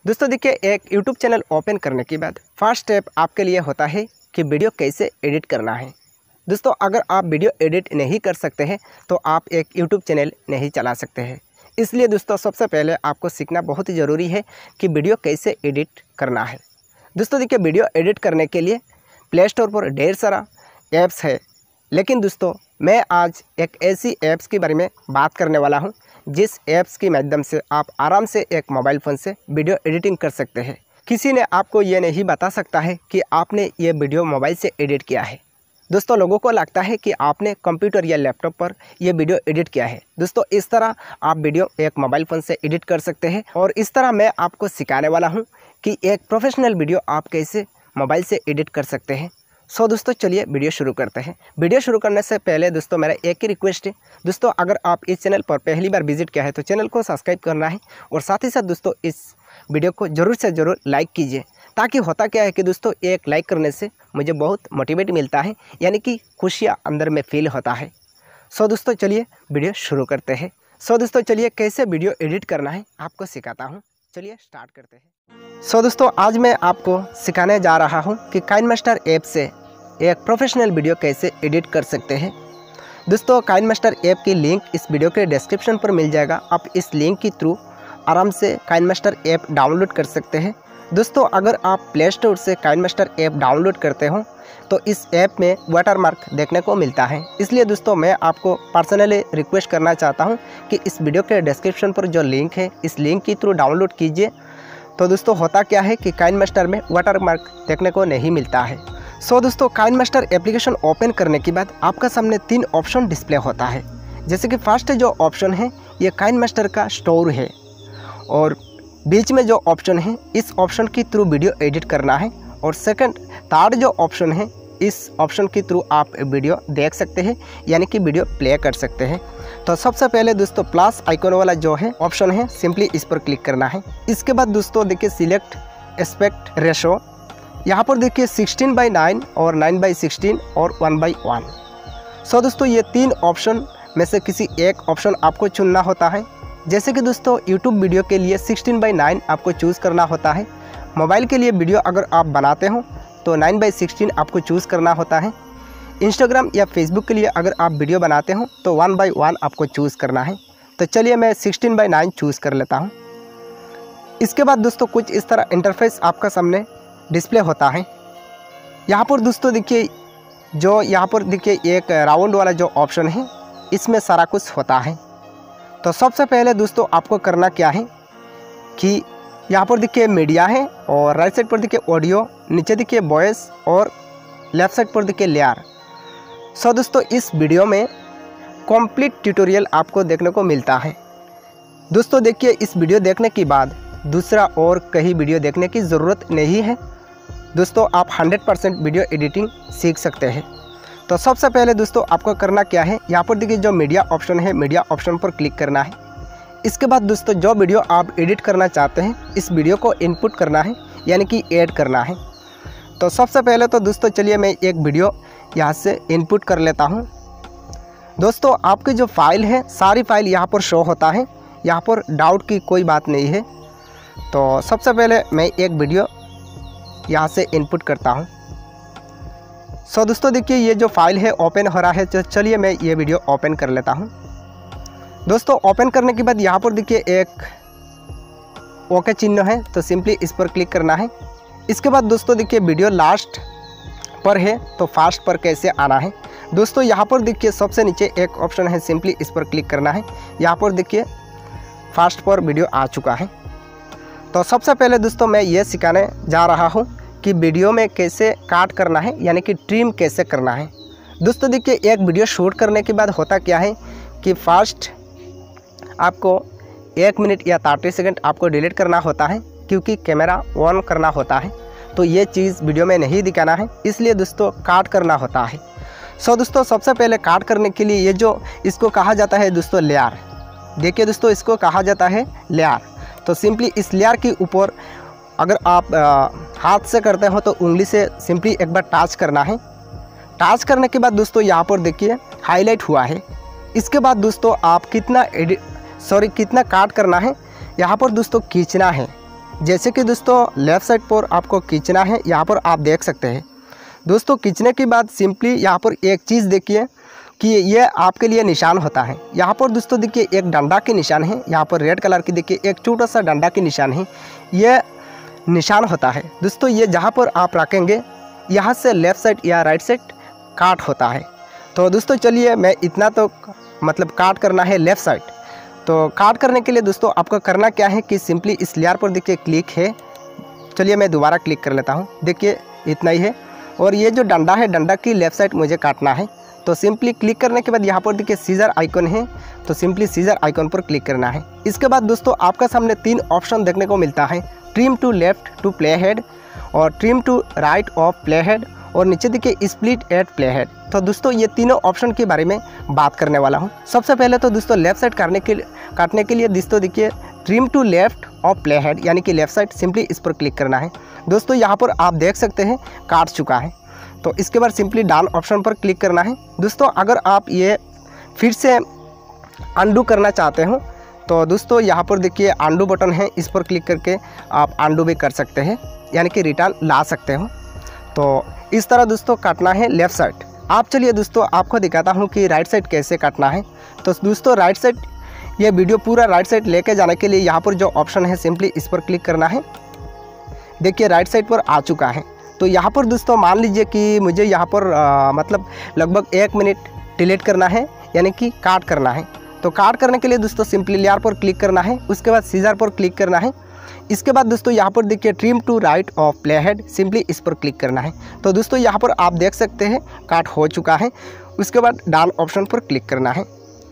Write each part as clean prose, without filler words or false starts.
दोस्तों देखिए, एक YouTube चैनल ओपन करने के बाद फर्स्ट स्टेप आपके लिए होता है कि वीडियो कैसे एडिट करना है। दोस्तों अगर आप वीडियो एडिट नहीं कर सकते हैं तो आप एक YouTube चैनल नहीं चला सकते हैं। इसलिए दोस्तों सबसे पहले आपको सीखना बहुत ही ज़रूरी है कि वीडियो कैसे एडिट करना है। दोस्तों देखिए, वीडियो एडिट करने के लिए प्ले स्टोर पर ढेर सारा ऐप्स है, लेकिन दोस्तों मैं आज एक ऐसी ऐप्स के बारे में बात करने वाला हूं जिस ऐप्स के माध्यम से आप आराम से एक मोबाइल फ़ोन से वीडियो एडिटिंग कर सकते हैं। किसी ने आपको ये नहीं बता सकता है कि आपने ये वीडियो मोबाइल से एडिट किया है। दोस्तों लोगों को लगता है कि आपने कंप्यूटर या लैपटॉप पर ये वीडियो एडिट किया है। दोस्तों इस तरह आप वीडियो एक मोबाइल फ़ोन से एडिट कर सकते हैं और इस तरह मैं आपको सिखाने वाला हूँ कि एक प्रोफेशनल वीडियो आप कैसे मोबाइल से एडिट कर सकते हैं। सो दोस्तों चलिए वीडियो शुरू करते हैं। वीडियो शुरू करने से पहले दोस्तों मेरा एक ही रिक्वेस्ट है, दोस्तों अगर आप इस चैनल पर पहली बार विजिट किया है तो चैनल को सब्सक्राइब करना है और साथ ही साथ दोस्तों इस वीडियो को ज़रूर से ज़रूर लाइक कीजिए, ताकि होता क्या है कि दोस्तों एक लाइक करने से मुझे बहुत मोटिवेट मिलता है, यानी कि खुशियाँ अंदर में फील होता है। सो दोस्तों चलिए वीडियो शुरू करते हैं। सो दोस्तों चलिए कैसे वीडियो एडिट करना है आपको सिखाता हूँ। चलिए स्टार्ट करते हैं। सो दोस्तों आज मैं आपको सिखाने जा रहा हूं कि काइनमास्टर ऐप से एक प्रोफेशनल वीडियो कैसे एडिट कर सकते हैं। दोस्तों काइनमास्टर ऐप की लिंक इस वीडियो के डिस्क्रिप्शन पर मिल जाएगा। आप इस लिंक के थ्रू आराम से काइनमास्टर ऐप डाउनलोड कर सकते हैं। दोस्तों अगर आप प्ले स्टोर से काइनमास्टर ऐप डाउनलोड करते हो तो इस ऐप में वाटरमार्क देखने को मिलता है। इसलिए दोस्तों मैं आपको पर्सनली रिक्वेस्ट करना चाहता हूं कि इस वीडियो के डिस्क्रिप्शन पर जो लिंक है इस लिंक के थ्रू डाउनलोड कीजिए। तो दोस्तों होता क्या है कि काइनमास्टर में वाटरमार्क देखने को नहीं मिलता है। सो दोस्तों काइनमास्टर एप्लीकेशन ओपन करने के बाद आपका सामने 3 ऑप्शन डिस्प्ले होता है। जैसे कि फर्स्ट जो ऑप्शन है ये काइनमास्टर का स्टोर है और बीच में जो ऑप्शन है इस ऑप्शन के थ्रू वीडियो एडिट करना है और थर्ड जो ऑप्शन है इस ऑप्शन के थ्रू आप वीडियो देख सकते हैं, यानी कि वीडियो प्ले कर सकते हैं। तो सबसे पहले दोस्तों प्लस आइकॉन वाला जो है ऑप्शन है सिंपली इस पर क्लिक करना है। इसके बाद दोस्तों देखिए सिलेक्ट एस्पेक्ट रेशो, यहाँ पर देखिए 16:9 और 9:16 और 1:1। सो दोस्तों ये 3 ऑप्शन में से किसी एक ऑप्शन आपको चुनना होता है। जैसे कि दोस्तों यूट्यूब वीडियो के लिए 16:9 आपको चूज़ करना होता है। मोबाइल के लिए वीडियो अगर आप बनाते हो तो 9:16 आपको चूज़ करना होता है। इंस्टाग्राम या फेसबुक के लिए अगर आप वीडियो बनाते हो तो 1:1 आपको चूज़ करना है। तो चलिए मैं 16:9 चूज़ कर लेता हूँ। इसके बाद दोस्तों कुछ इस तरह इंटरफेस आपका सामने डिस्प्ले होता है। यहाँ पर दोस्तों देखिए यहाँ पर देखिए एक राउंड वाला जो ऑप्शन है इसमें सारा कुछ होता है। तो सबसे पहले दोस्तों आपको करना क्या है कि यहाँ पर देखिए मीडिया है और राइट साइड पर देखिए ऑडियो, नीचे देखिए वॉइस और लेफ्ट साइड पर देखिए लेयर। सो दोस्तों इस वीडियो में कंप्लीट ट्यूटोरियल आपको देखने को मिलता है। दोस्तों देखिए इस वीडियो देखने के बाद दूसरा और कहीं वीडियो देखने की ज़रूरत नहीं है। दोस्तों आप 100% वीडियो एडिटिंग सीख सकते हैं। तो सबसे पहले दोस्तों आपको करना क्या है, यहाँ पर देखिए जो मीडिया ऑप्शन है मीडिया ऑप्शन पर क्लिक करना है। इसके बाद दोस्तों जो वीडियो आप एडिट करना चाहते हैं इस वीडियो को इनपुट करना है, यानी कि ऐड करना है। तो सबसे पहले तो दोस्तों चलिए मैं एक वीडियो यहाँ से इनपुट कर लेता हूँ। दोस्तों आपकी जो फाइल है सारी फाइल यहाँ पर शो होता है, यहाँ पर डाउट की कोई बात नहीं है। तो सबसे पहले मैं एक वीडियो यहाँ से इनपुट करता हूँ। सो दोस्तों देखिए ये जो फाइल है ओपन हो रहा है, तो चलिए मैं ये वीडियो ओपन कर लेता हूँ। दोस्तों ओपन करने के बाद यहाँ पर देखिए एक ओके चिन्ह है, तो सिंपली इस पर क्लिक करना है। इसके बाद दोस्तों देखिए वीडियो लास्ट पर है तो फास्ट पर कैसे आना है। दोस्तों यहाँ पर देखिए सबसे नीचे एक ऑप्शन है, सिंपली इस पर क्लिक करना है। यहाँ पर देखिए फास्ट पर वीडियो आ चुका है। तो सबसे पहले दोस्तों मैं ये सिखाने जा रहा हूँ कि वीडियो में कैसे काट करना है, यानी कि ट्रिम कैसे करना है। दोस्तों देखिए एक वीडियो शूट करने के बाद होता क्या है कि फर्स्ट आपको 1 मिनट या 30 सेकंड आपको डिलीट करना होता है, क्योंकि कैमरा ऑन करना होता है। तो ये चीज़ वीडियो में नहीं दिखाना है, इसलिए दोस्तों काट करना होता है। सो दोस्तों सबसे पहले काट करने के लिए ये जो इसको कहा जाता है दोस्तों लेयर, देखिए दोस्तों इसको कहा जाता है लेयर। तो सिंपली इस लेयर के ऊपर अगर आप हाथ से करते हो तो उंगली से सिंपली एक बार टच करना है। टच करने के बाद दोस्तों यहाँ पर देखिए हाईलाइट हुआ है। इसके बाद दोस्तों आप कितना काट करना है यहाँ पर दोस्तों खींचना है। जैसे कि दोस्तों लेफ़्ट साइड पर आपको खींचना है, यहाँ पर आप देख सकते हैं। दोस्तों खींचने के बाद सिंपली यहाँ पर एक चीज़ देखिए कि ये आपके लिए निशान होता है। यहाँ पर दोस्तों देखिए एक डंडा के निशान है, यहाँ पर रेड कलर की देखिए एक छोटा सा डंडा के निशान है, ये निशान होता है। दोस्तों ये जहाँ पर आप रखेंगे यहाँ से लेफ़्ट साइड या राइट साइड काट होता है। तो दोस्तों चलिए मैं इतना तो मतलब काट करना है लेफ़्ट साइड। तो काट करने के लिए दोस्तों आपको करना क्या है कि सिंपली इस लेयर पर देखिए क्लिक है। चलिए मैं दोबारा क्लिक कर लेता हूँ, देखिए इतना ही है। और ये जो डंडा है, डंडा की लेफ़्ट साइड मुझे काटना है। तो सिंपली क्लिक करने के बाद यहाँ पर देखिए सीजर आइकन है, तो सिंपली सीजर आइकन पर क्लिक करना है। इसके बाद दोस्तों आपका सामने 3 ऑप्शन देखने को मिलता है, trim to left to play head और trim to right of play head और नीचे देखिए स्प्लिट एट प्ले हेड। तो दोस्तों ये तीनों ऑप्शन के बारे में बात करने वाला हूँ। सबसे पहले तो दोस्तों लेफ़्ट साइड काटने के लिए दोस्तों देखिए trim to left of play head यानी कि लेफ़्ट साइड, सिंपली इस पर क्लिक करना है। दोस्तों यहाँ पर आप देख सकते हैं काट चुका है। तो इसके बाद सिंपली डाउन ऑप्शन पर क्लिक करना है। दोस्तों अगर आप ये फिर से अनडू करना चाहते हो तो दोस्तों यहाँ पर देखिए अनडू बटन है, इस पर क्लिक करके आप अनडू भी कर सकते हैं यानी कि रिटर्न ला सकते हो। तो इस तरह दोस्तों काटना है लेफ़्ट साइड। आप चलिए दोस्तों आपको दिखाता हूँ कि राइट साइड कैसे काटना है। तो दोस्तों राइट साइड ये वीडियो पूरा राइट साइड लेके जाने के लिए यहाँ पर जो ऑप्शन है सिंपली इस पर क्लिक करना है। देखिए राइट साइड पर आ चुका है। तो यहाँ पर दोस्तों मान लीजिए कि मुझे यहाँ पर मतलब लगभग 1 मिनट डिलीट करना है यानी कि काट करना है। तो काट करने के लिए दोस्तों सिंपली लेयर पर क्लिक करना है, उसके बाद सीजर पर क्लिक करना है। इसके बाद दोस्तों यहाँ पर देखिए trim to right of play head, simply इस पर क्लिक करना है। तो दोस्तों यहाँ पर आप देख सकते हैं काट हो चुका है। उसके बाद डाउन ऑप्शन पर क्लिक करना है।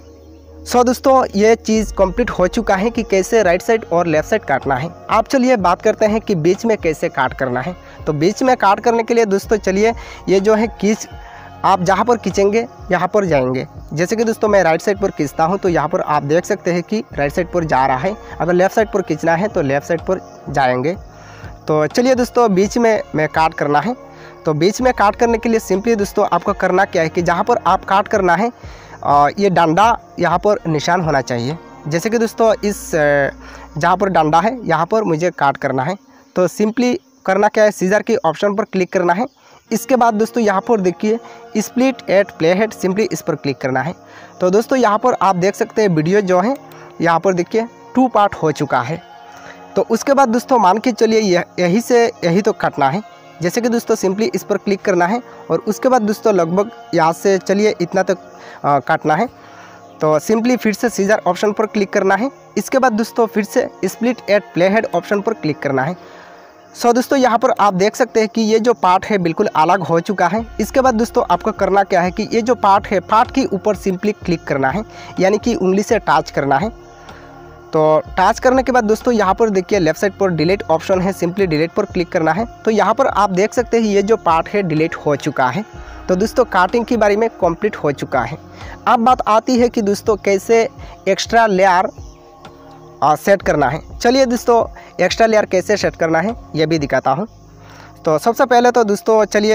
सो दोस्तों ये चीज़ कंप्लीट हो चुका है कि कैसे राइट साइड और लेफ़्ट साइड काटना है। आप चलिए बात करते हैं कि बीच में कैसे काट करना है। तो बीच में काट करने के लिए दोस्तों चलिए ये जो है खींच, आप जहाँ पर खींचेंगे यहाँ पर जाएंगे। जैसे कि दोस्तों मैं राइट साइड पर खींचता हूँ तो यहाँ पर आप देख सकते हैं कि राइट साइड पर जा रहा है। अगर लेफ़्ट साइड पर खींचना है तो लेफ़्ट साइड पर जाएंगे। तो चलिए दोस्तों बीच में काट करना है। तो बीच में काट करने के लिए सिंपली दोस्तों आपको करना क्या है कि जहाँ पर आप काट करना है ये डंडा यहाँ पर निशान होना चाहिए। जैसे कि दोस्तों इस जहाँ पर डंडा है यहाँ पर मुझे काट करना है। तो सिंपली करना क्या है, सीजर की ऑप्शन पर क्लिक करना है। इसके बाद दोस्तों यहाँ पर देखिए split at play head, simply इस पर क्लिक करना है। तो दोस्तों यहाँ पर आप देख सकते हैं वीडियो जो है यहाँ पर देखिए 2 पार्ट हो चुका है। तो उसके बाद दोस्तों मान के चलिए यही से यही तो काटना है। जैसे कि दोस्तों सिंपली इस पर क्लिक करना है और उसके बाद दोस्तों लगभग यहाँ से चलिए इतना तक काटना है। तो सिंपली फिर से सीजर ऑप्शन पर क्लिक करना है। इसके बाद दोस्तों फिर से split at play head option पर क्लिक करना है। सो दोस्तों यहाँ पर आप देख सकते हैं कि ये जो पार्ट है बिल्कुल अलग हो चुका है। इसके बाद दोस्तों आपको करना क्या है कि ये जो पार्ट है, पार्ट के ऊपर सिंपली क्लिक करना है यानी कि उंगली से टच करना है। तो टच करने के बाद दोस्तों यहाँ पर देखिए लेफ़्ट साइड पर डिलीट ऑप्शन है, सिंपली डिलीट पर क्लिक करना है। तो यहाँ पर आप देख सकते हैं ये जो पार्ट है डिलीट हो चुका है। तो दोस्तों काटिंग के बारे में कंप्लीट हो चुका है। अब बात आती है कि दोस्तों कैसे एक्स्ट्रा लेयर सेट करना है। चलिए दोस्तों एक्स्ट्रा लेयर कैसे सेट करना है ये भी दिखाता हूँ। तो सबसे पहले तो दोस्तों चलिए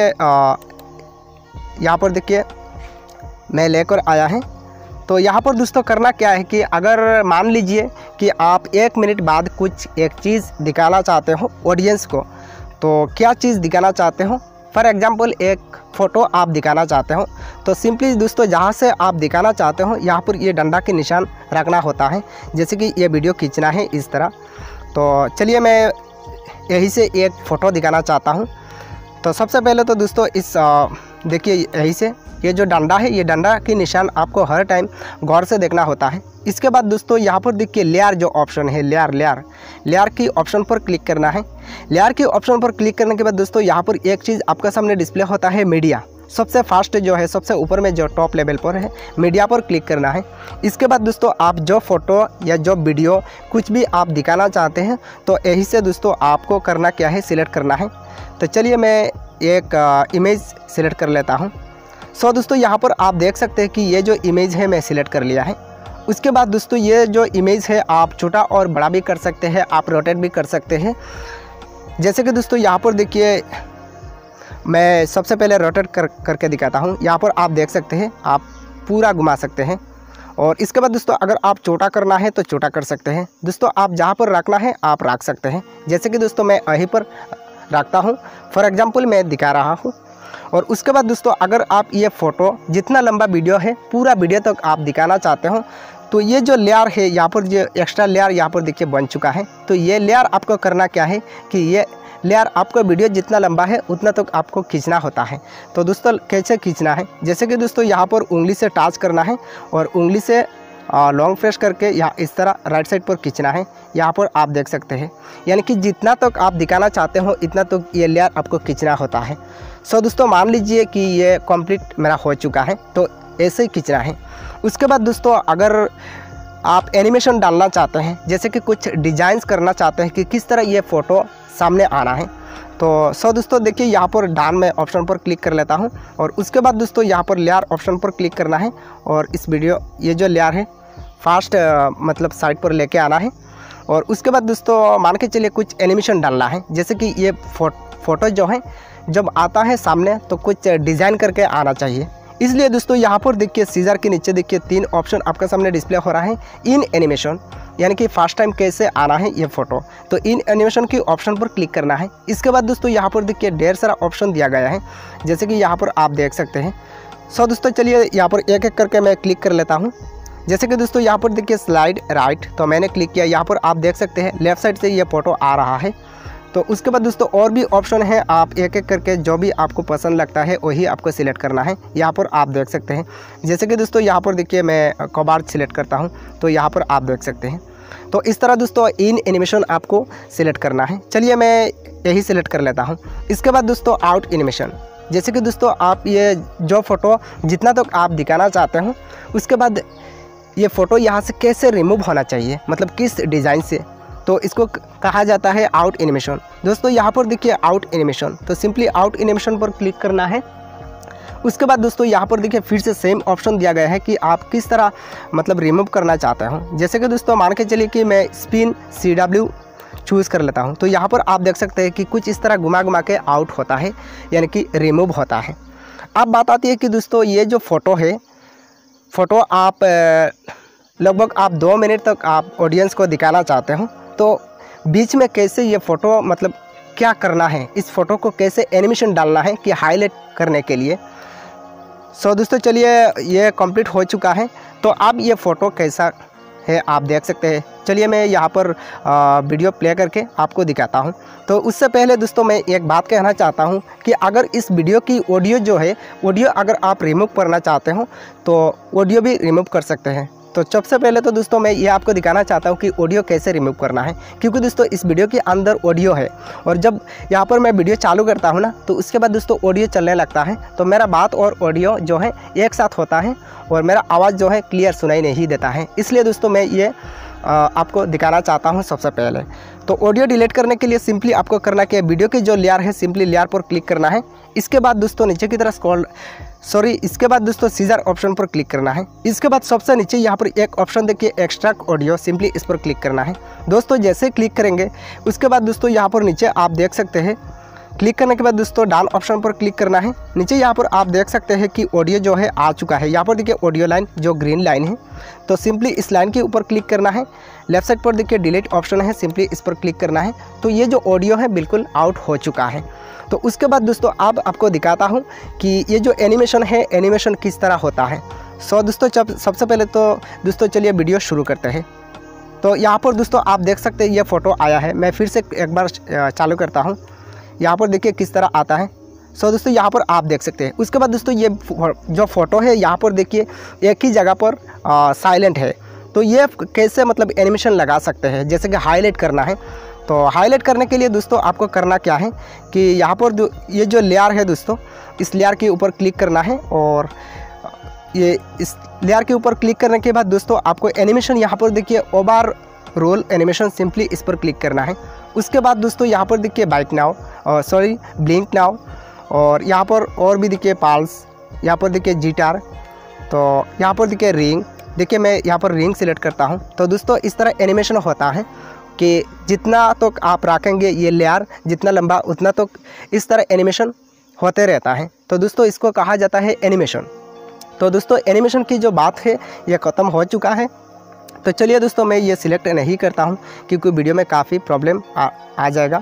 यहाँ पर देखिए मैं लेकर आया है। तो यहाँ पर दोस्तों करना क्या है कि अगर मान लीजिए कि आप 1 मिनट बाद कुछ एक चीज़ दिखाना चाहते हो ऑडियंस को, तो क्या चीज़ दिखाना चाहते हो, फॉर एग्जांपल एक फ़ोटो आप दिखाना चाहते हो, तो सिंपली दोस्तों जहाँ से आप दिखाना चाहते हो यहाँ पर ये डंडा के निशान रखना होता है। जैसे कि ये वीडियो खींचना है इस तरह। तो चलिए मैं यही से एक फ़ोटो दिखाना चाहता हूँ। तो सबसे पहले तो दोस्तों इस देखिए यही से ये जो डंडा है, ये डंडा की निशान आपको हर टाइम गौर से देखना होता है। इसके बाद दोस्तों यहाँ पर देखिए लेयर जो ऑप्शन है, लेयर की ऑप्शन पर क्लिक करना है। लेयर के ऑप्शन पर क्लिक करने के बाद दोस्तों यहाँ पर एक चीज़ आपका सामने डिस्प्ले होता है, मीडिया। सबसे फास्ट जो है, सबसे ऊपर में जो टॉप लेवल पर है, मीडिया पर क्लिक करना है। इसके बाद दोस्तों आप जो फ़ोटो या जो वीडियो कुछ भी आप दिखाना चाहते हैं तो यही से दोस्तों आपको करना क्या है, सिलेक्ट करना है। तो चलिए मैं एक इमेज सिलेक्ट कर लेता हूँ। सो दोस्तों यहाँ पर आप देख सकते हैं कि ये जो इमेज है मैं सिलेक्ट कर लिया है। उसके बाद दोस्तों ये जो इमेज है आप छोटा और बड़ा भी कर सकते हैं, आप रोटेट भी कर सकते हैं। जैसे कि दोस्तों यहाँ पर देखिए मैं सबसे पहले रोटेट करके दिखाता हूँ। यहाँ पर आप देख सकते हैं, आप पूरा घुमा सकते हैं और इसके बाद दोस्तों अगर आप छोटा करना है तो छोटा कर सकते हैं। दोस्तों आप जहाँ पर रखना है आप रख सकते हैं। जैसे कि दोस्तों मैं यहीं पर रखता हूँ, फॉर एग्जांपल मैं दिखा रहा हूँ। और उसके बाद दोस्तों अगर आप ये फ़ोटो जितना लंबा वीडियो है पूरा वीडियो तक आप दिखाना चाहते हो तो ये जो लेयर है यहाँ पर, जो एक्स्ट्रा लेयर यहाँ पर देखिए बन चुका है। तो ये लेयर आपको करना क्या है कि ये लेयर आपका वीडियो जितना लंबा है उतना तक आपको खींचना होता है। तो दोस्तों कैसे खींचना है, जैसे कि दोस्तों यहाँ पर उंगली से टच करना है और उंगली से लॉन्ग प्रेस करके यहाँ इस तरह राइट साइड पर खींचना है। यहाँ पर आप देख सकते हैं, यानी कि जितना तक आप दिखाना चाहते हो इतना तक ये लेयर आपको खींचना होता है। सो दोस्तों मान लीजिए कि ये कंप्लीट मेरा हो चुका है, तो ऐसे ही खींचना है। उसके बाद दोस्तों अगर आप एनिमेशन डालना चाहते हैं, जैसे कि कुछ डिज़ाइंस करना चाहते हैं कि किस तरह ये फ़ोटो सामने आना है, तो सो दोस्तों देखिए यहाँ पर डान में ऑप्शन पर क्लिक कर लेता हूँ। और उसके बाद दोस्तों यहाँ पर लेयर ऑप्शन पर क्लिक करना है और इस वीडियो ये जो लेयर है फास्ट मतलब साइड पर लेके आना है। और उसके बाद दोस्तों मान के चलिए कुछ एनिमेशन डालना है, जैसे कि ये फ़ोटो जो है जब आता है सामने तो कुछ डिज़ाइन करके आना चाहिए। इसलिए दोस्तों यहाँ पर देखिए सीजर के नीचे देखिए 3 ऑप्शन आपका सामने डिस्प्ले हो रहा है। इन एनिमेशन यानी कि फर्स्ट टाइम कैसे आना है ये फ़ोटो, तो इन एनिमेशन की ऑप्शन पर क्लिक करना है। इसके बाद दोस्तों यहाँ पर देखिए ढेर सारा ऑप्शन दिया गया है, जैसे कि यहाँ पर आप देख सकते हैं। सो दोस्तों चलिए यहाँ पर एक एक करके मैं क्लिक कर लेता हूँ। जैसे कि दोस्तों यहाँ पर देखिए स्लाइड राइट, तो मैंने क्लिक किया। यहाँ पर आप देख सकते हैं लेफ़्ट साइड से ये फ़ोटो आ रहा है। तो उसके बाद दोस्तों और भी ऑप्शन है, आप एक एक करके जो भी आपको पसंद लगता है वही आपको सिलेक्ट करना है। यहाँ पर आप देख सकते हैं, जैसे कि दोस्तों यहाँ पर देखिए मैं कबाड़ सिलेक्ट करता हूँ, तो यहाँ पर आप देख सकते हैं। तो इस तरह दोस्तों इन एनिमेशन आपको सिलेक्ट करना है। चलिए मैं यही सिलेक्ट कर लेता हूँ। इसके बाद दोस्तों आउट एनिमेशन, जैसे कि दोस्तों आप ये जो फ़ोटो जितना तक आप दिखाना चाहते हो उसके बाद ये फ़ोटो यहाँ से कैसे रिमूव होना चाहिए, मतलब किस डिज़ाइन से, तो इसको कहा जाता है आउट एनिमेशन। दोस्तों यहाँ पर देखिए आउट एनिमेशन, तो सिंपली आउट एनिमेशन पर क्लिक करना है। उसके बाद दोस्तों यहाँ पर देखिए फिर से सेम ऑप्शन दिया गया है कि आप किस तरह मतलब रिमूव करना चाहते हो। जैसे कि दोस्तों मान के चलिए कि मैं स्पिन CW चूज़ कर लेता हूँ, तो यहाँ पर आप देख सकते हैं कि कुछ इस तरह घुमा घुमा के आउट होता है, यानी कि रिमूव होता है। अब बात आती है कि दोस्तों ये जो फ़ोटो है, फ़ोटो आप लगभग आप 2 मिनट तक आप ऑडियंस को दिखाना चाहते हो, तो बीच में कैसे ये फ़ोटो मतलब क्या करना है, इस फ़ोटो को कैसे एनिमेशन डालना है कि हाईलाइट करने के लिए। सो दोस्तों चलिए ये कंप्लीट हो चुका है। तो अब ये फ़ोटो कैसा है आप देख सकते हैं। चलिए मैं यहाँ पर वीडियो प्ले करके आपको दिखाता हूँ। तो उससे पहले दोस्तों मैं एक बात कहना चाहता हूँ कि अगर इस वीडियो की ऑडियो जो है, ऑडियो अगर आप रिमूव करना चाहते हो तो ऑडियो भी रिमूव कर सकते हैं। तो सबसे पहले तो दोस्तों मैं ये आपको दिखाना चाहता हूँ कि ऑडियो कैसे रिमूव करना है, क्योंकि दोस्तों इस वीडियो के अंदर ऑडियो है और जब यहाँ पर मैं वीडियो चालू करता हूँ ना, तो उसके बाद दोस्तों ऑडियो चलने लगता है, तो मेरा बात और ऑडियो जो है एक साथ होता है और मेरा आवाज़ जो है क्लियर सुनाई नहीं देता है। इसलिए दोस्तों मैं ये आपको दिखाना चाहता हूँ सबसे पहले। तो ऑडियो डिलीट करने के लिए सिंपली आपको करना क्या है, वीडियो की जो लेयर है सिंपली लेयर पर क्लिक करना है। इसके बाद दोस्तों नीचे की तरफ इसके बाद दोस्तों सीजर ऑप्शन पर क्लिक करना है। इसके बाद सबसे नीचे यहाँ पर एक ऑप्शन देखिए एक्सट्रैक्ट ऑडियो, सिंपली इस पर क्लिक करना है। दोस्तों जैसे क्लिक करेंगे उसके बाद दोस्तों यहाँ पर नीचे आप देख सकते हैं, क्लिक करने के बाद दोस्तों डाउन ऑप्शन पर क्लिक करना है। नीचे यहाँ पर आप देख सकते हैं कि ऑडियो जो है आ चुका है। यहाँ पर देखिए ऑडियो लाइन जो ग्रीन लाइन है, तो सिंपली इस लाइन के ऊपर क्लिक करना है। लेफ्ट साइड पर देखिए डिलीट ऑप्शन है, सिंपली इस पर क्लिक करना है। तो ये जो ऑडियो है बिल्कुल आउट हो चुका है। तो उसके बाद दोस्तों अब आपको दिखाता हूँ कि ये जो एनिमेशन है, एनिमेशन किस तरह होता है। सो दोस्तों सबसे पहले तो दोस्तों चलिए वीडियो शुरू करते हैं। तो यहाँ पर दोस्तों आप देख सकते हैं ये फ़ोटो आया है। मैं फिर से एक बार चालू करता हूँ। यहाँ पर देखिए किस तरह आता है। सो दोस्तों यहाँ पर आप देख सकते हैं। उसके बाद दोस्तों ये जो फ़ोटो है यहाँ पर देखिए एक ही जगह पर साइलेंट है। तो ये कैसे मतलब एनिमेशन लगा सकते हैं, जैसे कि हाईलाइट करना है। तो हाईलाइट करने के लिए दोस्तों आपको करना क्या है कि यहाँ पर ये जो लेयर है दोस्तों, इस लेयर के ऊपर क्लिक करना है और ये इस लेयर के ऊपर क्लिक करने के बाद दोस्तों आपको एनिमेशन यहाँ पर देखिए ओवर रोल एनिमेशन, सिंपली इस पर क्लिक करना है। उसके बाद दोस्तों यहाँ पर देखिए बाइक नाउ ब्लिंक नाउ, और यहाँ पर और भी देखिए पाल्स, यहाँ पर देखिए जिटार, तो यहाँ पर देखिए रिंग। देखिए मैं यहाँ पर रिंग सिलेक्ट करता हूँ। तो दोस्तों इस तरह एनिमेशन होता है कि जितना तो आप रखेंगे ये लेयर जितना लंबा उतना तो इस तरह एनिमेशन होते रहता है। तो दोस्तों इसको कहा जाता है एनिमेशन। तो दोस्तों एनिमेशन की जो बात है ये ख़त्म हो चुका है। तो चलिए दोस्तों मैं ये सिलेक्ट नहीं करता हूँ क्योंकि वीडियो में काफ़ी प्रॉब्लम आ जाएगा।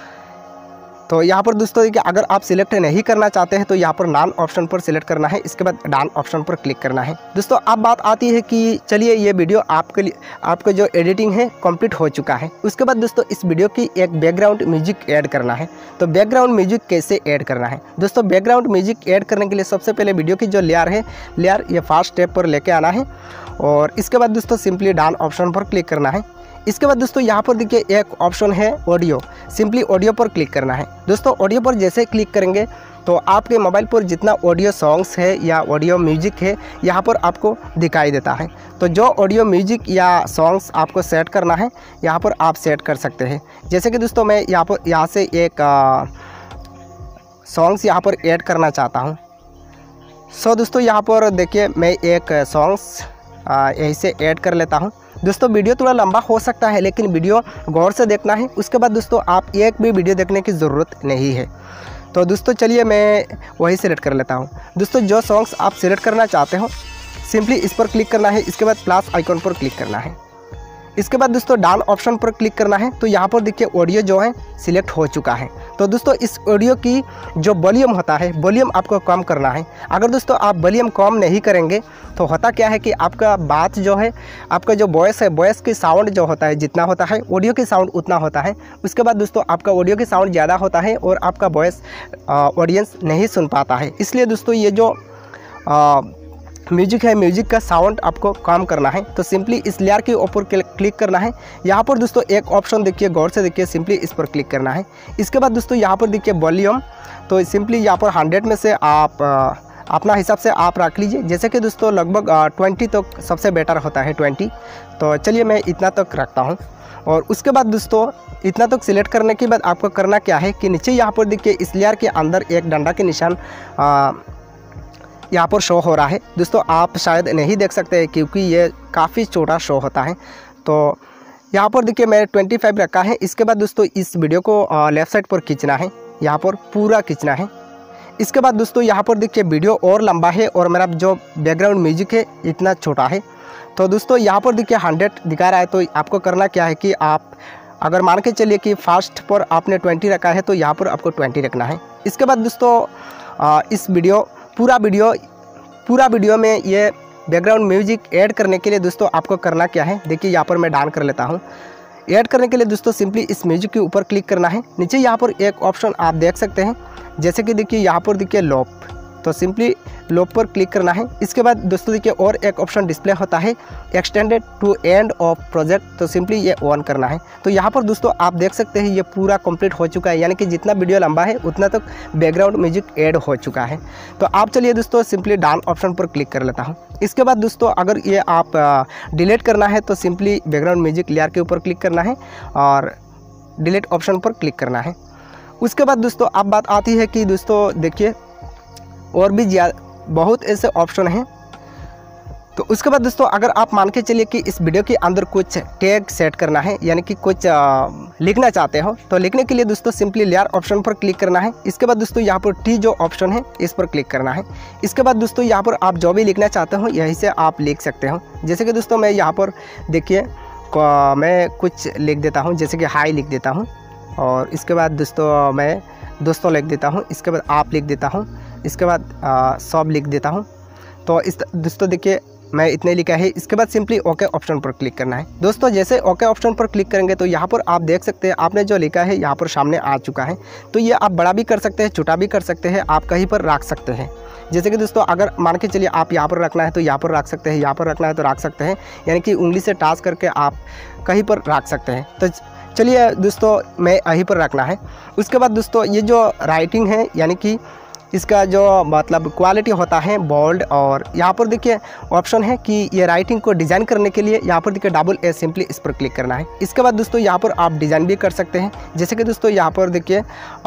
तो यहाँ पर दोस्तों देखिए, अगर आप सिलेक्ट नहीं करना चाहते हैं तो यहाँ पर नॉन ऑप्शन पर सिलेक्ट करना है, इसके बाद डन ऑप्शन पर क्लिक करना है। दोस्तों अब बात आती है कि चलिए ये वीडियो आपके लिए आपका जो एडिटिंग है कंप्लीट हो चुका है। उसके बाद दोस्तों इस वीडियो की एक बैकग्राउंड म्यूजिक ऐड करना है। तो बैकग्राउंड म्यूजिक कैसे ऐड करना है? दोस्तों बैकग्राउंड म्यूजिक ऐड करने के लिए सबसे पहले वीडियो की जो लेयर है, लेयर ये फर्स्ट स्टेप पर लेके आना है और इसके बाद दोस्तों सिंपली डन ऑप्शन पर क्लिक करना है। इसके बाद दोस्तों यहाँ पर देखिए एक ऑप्शन है ऑडियो, सिंपली ऑडियो पर क्लिक करना है। दोस्तों ऑडियो पर जैसे क्लिक करेंगे तो आपके मोबाइल पर जितना ऑडियो सॉन्ग्स है या ऑडियो म्यूजिक है यहाँ पर आपको दिखाई देता है। तो जो ऑडियो म्यूजिक या सॉन्ग्स आपको सेट करना है यहाँ पर आप सेट कर सकते हैं। जैसे कि दोस्तों मैं यहाँ से एक सॉन्ग्स यहाँ पर ऐड करना चाहता हूँ। सो दोस्तों यहाँ पर देखिए मैं एक सॉन्ग्स यहीं से ऐड कर लेता हूँ। दोस्तों वीडियो थोड़ा लंबा हो सकता है लेकिन वीडियो गौर से देखना है। उसके बाद दोस्तों आप एक भी वीडियो देखने की ज़रूरत नहीं है। तो दोस्तों चलिए मैं वही सिलेक्ट कर लेता हूँ। दोस्तों जो सॉन्ग्स आप सिलेक्ट करना चाहते हो सिंपली इस पर क्लिक करना है, इसके बाद प्लस आइकॉन पर क्लिक करना है। इसके बाद दोस्तों डन ऑप्शन पर क्लिक करना है। तो यहाँ पर देखिए ऑडियो जो है सिलेक्ट हो चुका है। तो दोस्तों इस ऑडियो की जो वॉल्यूम होता है, वॉल्यूम आपको कम करना है। अगर दोस्तों आप वॉल्यूम कम नहीं करेंगे तो होता क्या है कि आपका बात जो है, आपका जो वॉइस है, वॉइस की साउंड जो होता है जितना होता है ऑडियो की साउंड उतना होता है। उसके बाद दोस्तों आपका ऑडियो की साउंड ज़्यादा होता है और आपका वॉइस ऑडियंस नहीं सुन पाता है। इसलिए दोस्तों ये जो म्यूजिक है, म्यूजिक का साउंड आपको कम करना है। तो सिंपली इस लेयर के ऊपर क्लिक करना है। यहाँ पर दोस्तों एक ऑप्शन देखिए, गौर से देखिए, सिंपली इस पर क्लिक करना है। इसके बाद दोस्तों यहाँ पर देखिए वॉल्यूम, तो सिंपली यहाँ पर 100 में से आप अपना हिसाब से आप रख लीजिए। जैसे कि दोस्तों लगभग 20 तक सबसे बेटर होता है, 20। तो चलिए मैं इतना तक रखता हूँ। और उसके बाद दोस्तों इतना तक सिलेक्ट करने के बाद आपको करना क्या है कि नीचे यहाँ पर देखिए इस लेयर के अंदर एक डंडा के निशान यहाँ पर शो हो रहा है। दोस्तों आप शायद नहीं देख सकते हैं क्योंकि ये काफ़ी छोटा शो होता है। तो यहाँ पर देखिए मैंने 25 रखा है। इसके बाद दोस्तों इस वीडियो को लेफ़्ट साइड पर खींचना है, यहाँ पर पूरा खींचना है। इसके बाद दोस्तों यहाँ पर देखिए वीडियो और लंबा है और मेरा जो बैकग्राउंड म्यूजिक है इतना छोटा है। तो दोस्तों यहाँ पर देखिए 100 दिखा रहा है। तो आपको करना क्या है कि आप अगर मान के चलिए कि फर्स्ट पर आपने 20 रखा है तो यहाँ पर आपको 20 रखना है। इसके बाद दोस्तों इस पूरा वीडियो में ये बैकग्राउंड म्यूजिक ऐड करने के लिए दोस्तों आपको करना क्या है, देखिए यहाँ पर मैं डाउन कर लेता हूँ। ऐड करने के लिए दोस्तों सिंपली इस म्यूजिक के ऊपर क्लिक करना है। नीचे यहाँ पर एक ऑप्शन आप देख सकते हैं, जैसे कि देखिए यहाँ पर देखिए लॉप, तो सिंपली लॉप पर क्लिक करना है। इसके बाद दोस्तों देखिए और एक ऑप्शन डिस्प्ले होता है, extended to end of project, तो सिंपली ये ऑन करना है। तो यहाँ पर दोस्तों आप देख सकते हैं ये पूरा कंप्लीट हो चुका है, यानी कि जितना वीडियो लंबा है उतना तक बैकग्राउंड म्यूजिक ऐड हो चुका है। तो आप चलिए दोस्तों सिंपली डन ऑप्शन पर क्लिक कर लेता हूँ। इसके बाद दोस्तों अगर ये आप डिलीट करना है तो सिंपली बैकग्राउंड म्यूजिक लेयर के ऊपर क्लिक करना है और डिलीट ऑप्शन पर क्लिक करना है। उसके बाद दोस्तों अब बात आती है कि दोस्तों देखिए और भी बहुत ऐसे ऑप्शन हैं। तो उसके बाद दोस्तों अगर आप मान के चलिए कि इस वीडियो के अंदर कुछ टैग सेट करना है, यानी कि कुछ लिखना चाहते हो, तो लिखने के लिए दोस्तों सिंपली लेयर ऑप्शन पर क्लिक करना है। इसके बाद दोस्तों यहाँ पर टी जो ऑप्शन है इस पर क्लिक करना है। इसके बाद दोस्तों यहाँ पर आप जो भी लिखना चाहते हो यहीं से आप लिख सकते हो। जैसे कि दोस्तों मैं यहाँ पर देखिए मैं कुछ लिख देता हूँ, जैसे कि हाई लिख देता हूँ और इसके बाद दोस्तों मैं दोस्तों लिख देता हूँ। इसके बाद आप लिख देता हूँ, इसके बाद सब लिख देता हूँ। तो इस दोस्तों देखिए मैं इतने लिखा है। इसके बाद सिंपली ओके ऑप्शन पर क्लिक करना है। दोस्तों जैसे ओके ऑप्शन पर क्लिक करेंगे तो यहाँ पर आप देख सकते हैं आपने जो लिखा है यहाँ पर सामने आ चुका है। तो ये आप बड़ा भी कर सकते हैं, छोटा भी कर सकते हैं, आप कहीं पर रख सकते हैं। जैसे कि दोस्तों अगर मान के चलिए आप यहाँ पर रखना है तो यहाँ पर रख सकते हैं, यहाँ पर रखना है तो रख सकते हैं, यानी कि उंगली से टाच करके आप कहीं पर रख सकते हैं। तो चलिए दोस्तों मैं यहीं पर रखना है। उसके बाद दोस्तों ये जो राइटिंग है, यानी कि इसका जो मतलब क्वालिटी होता है बोल्ड, और यहाँ पर देखिए ऑप्शन है कि ये राइटिंग को डिज़ाइन करने के लिए यहाँ पर देखिए डबल ए, सिंपली इस पर क्लिक करना है। इसके बाद दोस्तों यहाँ पर आप डिज़ाइन भी कर सकते हैं। जैसे कि दोस्तों यहाँ पर देखिए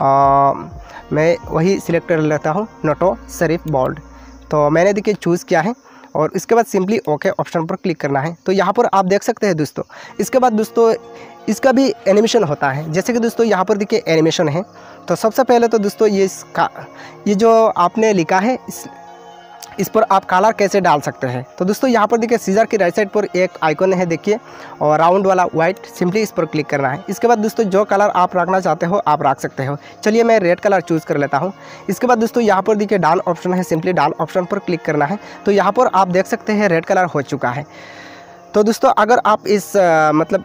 मैं वही सिलेक्ट कर लेता हूँ, नोटो सेरिफ बोल्ड, तो मैंने देखिए चूज़ किया है और इसके बाद सिंपली ओके ऑप्शन पर क्लिक करना है। तो यहाँ पर आप देख सकते हैं दोस्तों। इसके बाद दोस्तों इसका भी एनिमेशन होता है। जैसे कि दोस्तों यहाँ पर देखिए एनिमेशन है। तो सबसे पहले तो दोस्तों ये जो आपने लिखा है इस पर आप कलर कैसे डाल सकते हैं। तो दोस्तों यहाँ पर देखिए सीजर की राइट साइड पर एक आइकन है देखिए, और राउंड वाला वाइट, सिंपली इस पर क्लिक करना है। इसके बाद दोस्तों जो कलर आप रखना चाहते हो आप रख सकते हो। चलिए मैं रेड कलर चूज़ कर लेता हूँ। इसके बाद दोस्तों यहाँ पर देखिए डान ऑप्शन है, सिंपली डान ऑप्शन पर क्लिक करना है। तो यहाँ पर आप देख सकते हैं रेड कलर हो चुका है। तो दोस्तों अगर आप इस मतलब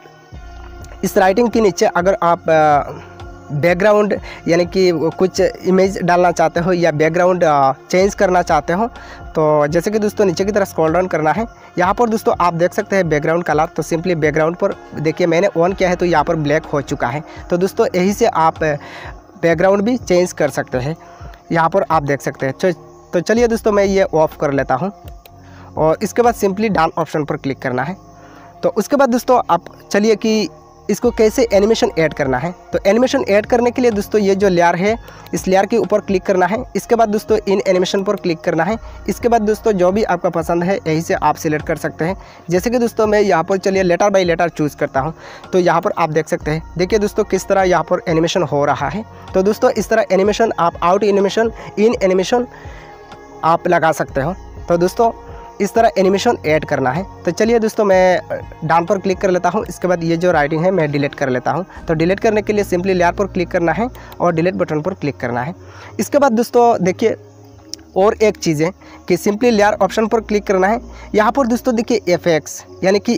इस राइटिंग के नीचे अगर आप बैकग्राउंड यानी कि कुछ इमेज डालना चाहते हो या बैकग्राउंड चेंज करना चाहते हो, तो जैसे कि दोस्तों नीचे की तरफ स्क्रॉल डाउन करना है। यहाँ पर दोस्तों आप देख सकते हैं बैकग्राउंड कलर, तो सिंपली बैकग्राउंड पर देखिए मैंने ऑन किया है तो यहाँ पर ब्लैक हो चुका है। तो दोस्तों यही से आप बैकग्राउंड भी चेंज कर सकते हैं, यहाँ पर आप देख सकते हैं। तो चलिए दोस्तों मैं ये ऑफ कर लेता हूँ, और इसके बाद सिंपली डान ऑप्शन पर क्लिक करना है। तो उसके बाद दोस्तों आप चलिए कि इसको कैसे एनिमेशन ऐड करना है। तो एनिमेशन ऐड करने के लिए दोस्तों ये जो लेयर है इस लेयर के ऊपर क्लिक करना है। इसके बाद दोस्तों इन एनिमेशन पर क्लिक करना है। इसके बाद दोस्तों जो भी आपका पसंद है यहीं से आप सिलेक्ट कर सकते हैं। जैसे कि दोस्तों मैं यहाँ पर चलिए लेटर बाय लेटर चूज़ करता हूँ। तो यहाँ पर आप देख सकते हैं, देखिए दोस्तों किस तरह यहाँ पर एनिमेशन हो रहा है। तो दोस्तों इस तरह एनिमेशन आप आउट एनिमेशन, इन एनिमेशन आप लगा सकते हो। तो दोस्तों इस तरह एनिमेशन ऐड करना है। तो चलिए दोस्तों मैं डाउन पर क्लिक कर लेता हूँ। इसके बाद ये जो राइटिंग है मैं डिलीट कर लेता हूँ। तो डिलीट करने के लिए सिंपली लेयर पर क्लिक करना है और डिलीट बटन पर क्लिक करना है। इसके बाद दोस्तों देखिए और एक चीज़ है कि सिंपली लेयर ऑप्शन पर क्लिक करना है। यहाँ पर दोस्तों देखिए इफेक्ट्स यानी कि